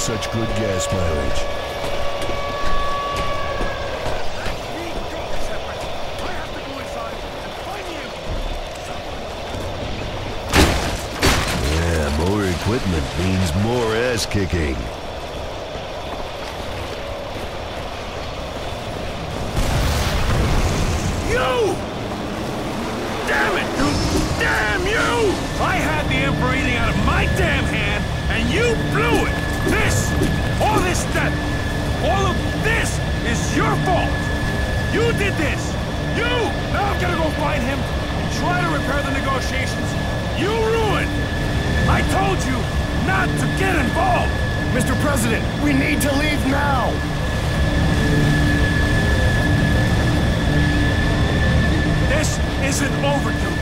such good gas mileage. Yeah, more equipment means more ass kicking. You! Damn it! Damn you! I had the Emperor eating out of my damn hand, and you blew it! All this stuff, all of this is your fault! You did this! You! Now I'm gonna go find him and try to repair the negotiations you ruined! I told you not to get involved! Mr. President, we need to leave now! This isn't over, Duke.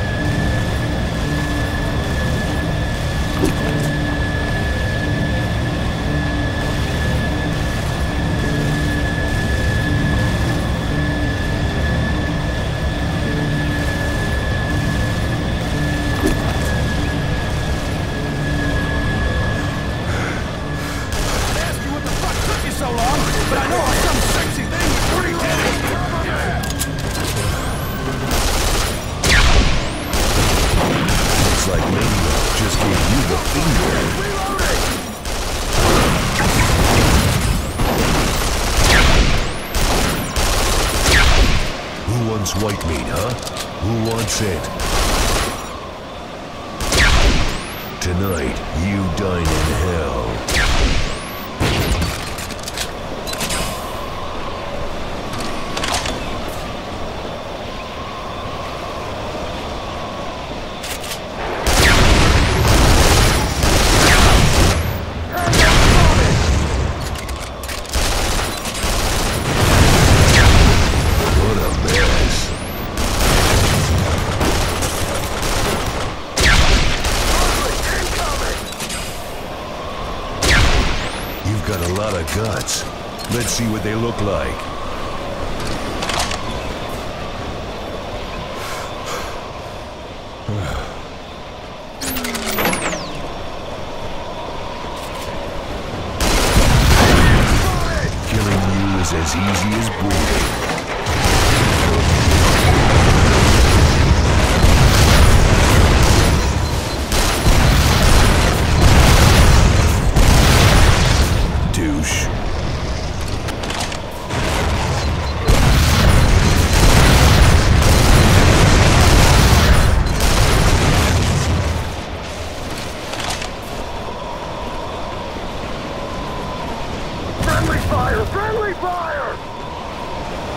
White meat, huh? Who wants it? Tonight, you dine in hell. Guts. Let's see what they look like. Killing you is as easy as breathing. Douche. Friendly fire! Friendly fire!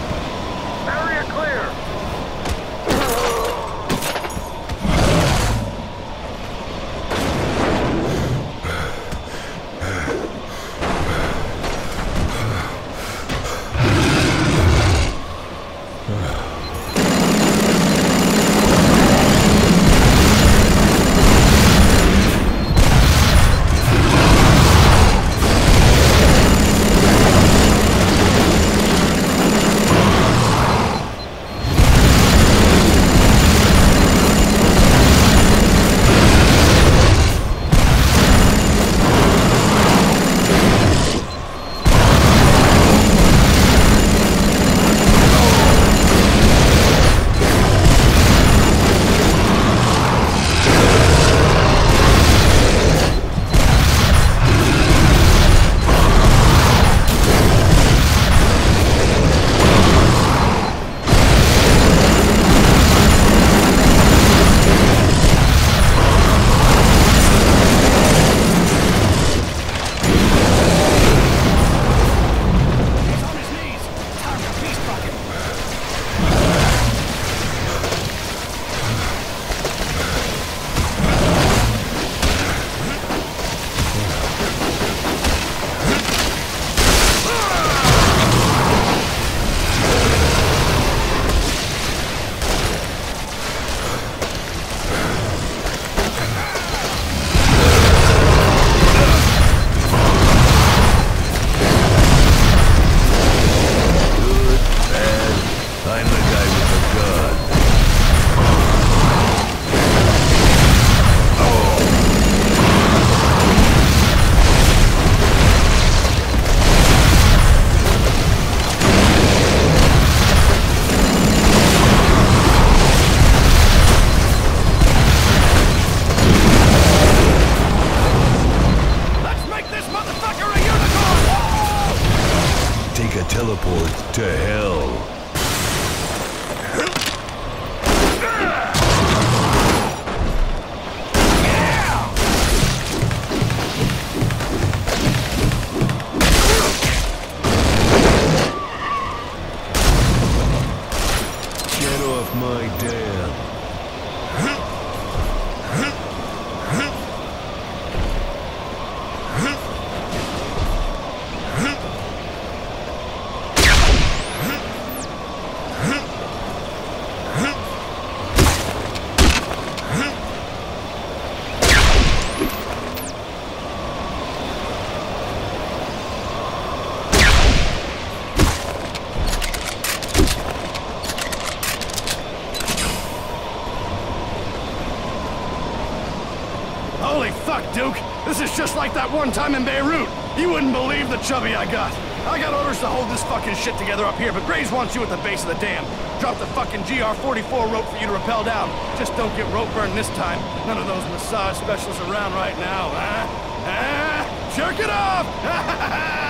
Holy fuck, Duke! This is just like that one time in Beirut! You wouldn't believe the chubby I got! I got orders to hold this fucking shit together up here, but Graves wants you at the base of the dam. Drop the fucking GR-44 rope for you to rappel down. Just don't get rope burn this time. None of those massage specialists around right now, huh? Jerk it off!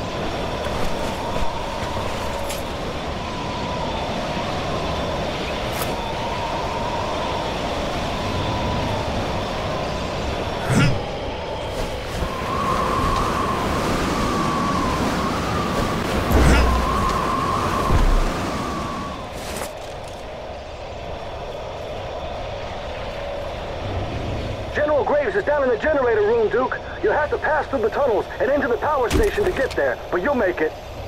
General Graves is down in the generator room, Duke. You'll have to pass through the tunnels and into the power station to get there, but you'll make it.